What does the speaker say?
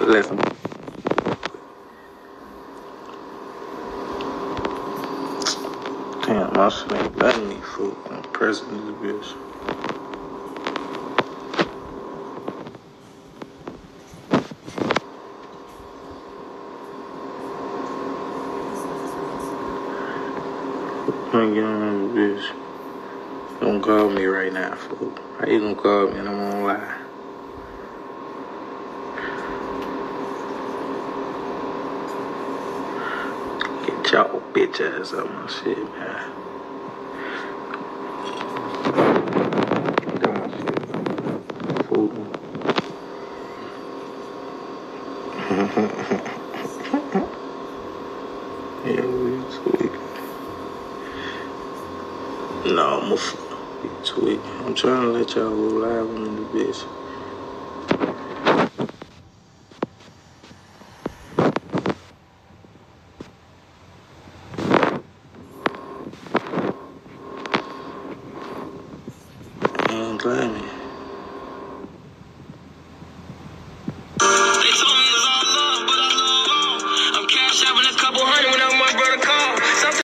Listen. Damn, my shit ain't letting me, fool. I'm pressing this bitch. I'm get on this bitch. Don't call me right now, fool. How you gonna call me and I'm gonna lie? Get y'all bitch ass out my shit, man. Get my shit, fool. Yeah, we tweak. No, I'm a tweak. I'm trying to let y'all go live on the bitch. Ain't glad me.